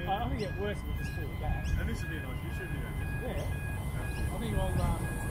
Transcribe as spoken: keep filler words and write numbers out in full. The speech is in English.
I think it get worse if we just fall back. And this would be a nice view, shouldn't it? Yeah. I think I'll um,